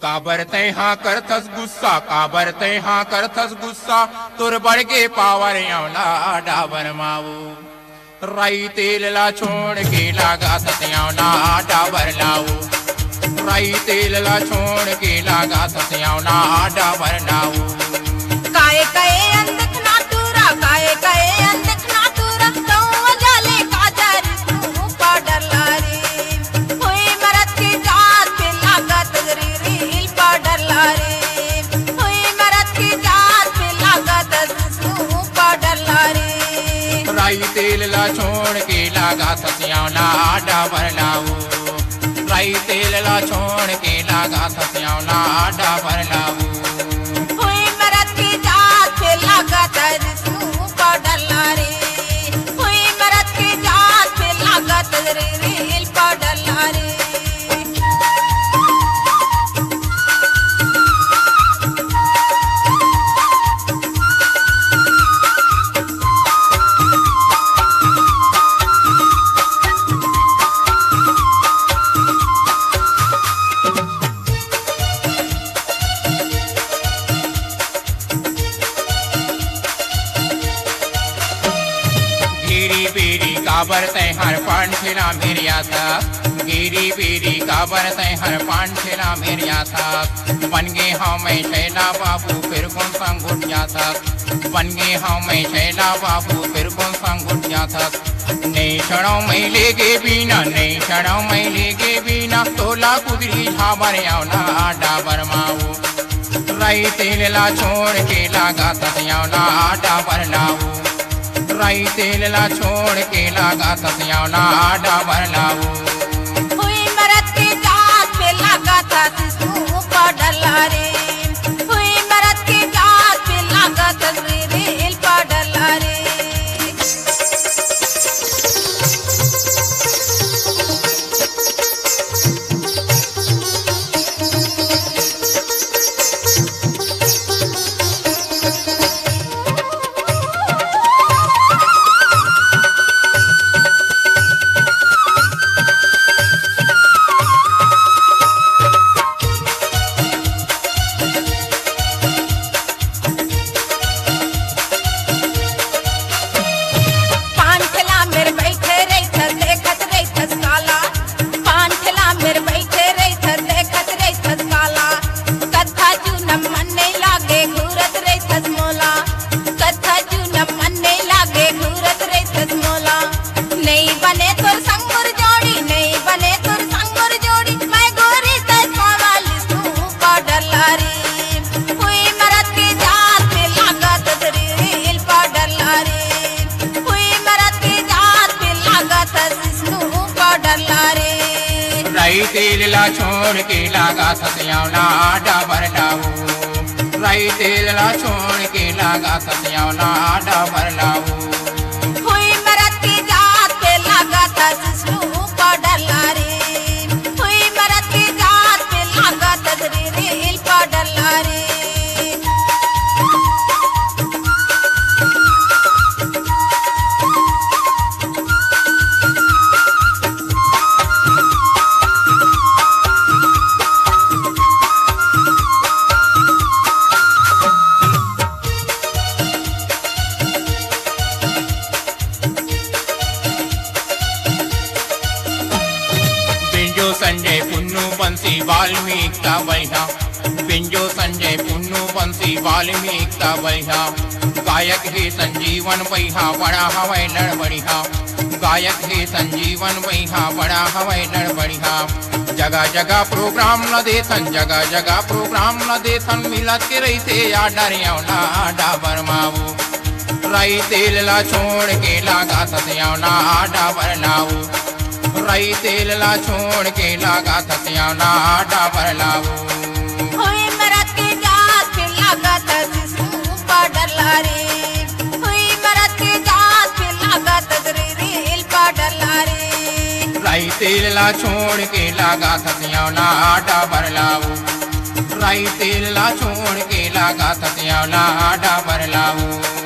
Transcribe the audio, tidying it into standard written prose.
काबर ते हाँ करथस गुस्सा, काबर ते हाँ करथस गुस्सा, तुर बढ़ के पावर यौना डाबर माऊ। राई तेल ला छोड़ के लागा सत्यावना डाबर लाऊ। राई तेल ला छोड़ के लागा सत्यावना डाबर लाऊ। काए काए अंधक ना तूरा, काए काए अंधक ना तूरा, तो जाले काजर तू पाडर लारी। हुई मरद की जात पे लागत रील पाडर लारी। हुई मरद की जात पे लागत तू पाडर लारी। राई तेल ला छोड़ के लागा सत्यावना डाबर लाऊ। राई तेल ला छोड़ के लागा सत्यावना डाबर लाऊ। काबर ते हर पान ठेला मेरी आशा, गिरी बीरी काबर ते हर पान ठेला मेरी आशा। बन गे हाँ मैं शैला बाबू फिर कौन संग उठ जाता। बन गे हाँ मैं शैला बाबू फिर कौन संग उठ जाता। नहीं छड़ो मैं लेगे बीना, नहीं छड़ो मैं लेगे बीना, तोला कुदरी झाबर यौना डाबर माऊ। राई तेल ला छोड़ के लागा सत्यावना डाबर लाऊ। राई तेल ला छोड़ के लागा सत्यावना डाबर लाऊ। हुई मरद की जात पे लागत तू पाडर लारी। हुई मरद की जात पे लागत रील पाडर लारी। राई तेल ला छोड़ के लागा सत्यावना डाबर लाऊ। राई तेल ला छोड़ के लागा सत्यावना डाबर लाऊ। हुई मरद की जात पे लागत तू पाडर लारी। हुई मरद की जात पे लागत रील पाडर लारी। संजय पुन्नु बंसी वाल्मीकि का बढ़िया। पिंजो संजय पुन्नु बंसी वाल्मीकि का बढ़िया। गायक है संजीवन बढ़िया बड़ा हवाई लड़ बढ़िया। गायक है संजीवन बढ़िया बड़ा हवाई लड़ बढ़िया। जगह जगह प्रोग्राम न देथन, जगह जगह प्रोग्राम न देथन, मिलत के रही थे या डरियौना डाबर माऊ। राई तेल ला छोड़ के लागा सत्यावना डाबर लाऊ। राई तेल ला छोड़ के लागा सत्यावना डाबर लाऊ। हुई मरद की जात पे लागत तू पाडर लारी। हुई मरद की जात पे लागत रील पाडर लारी। राई तेल ला छोड़ के लागा सत्यावना डाबर लाऊ। राई तेल ला छोड़ के लागा सत्यावना डाबर लाऊ।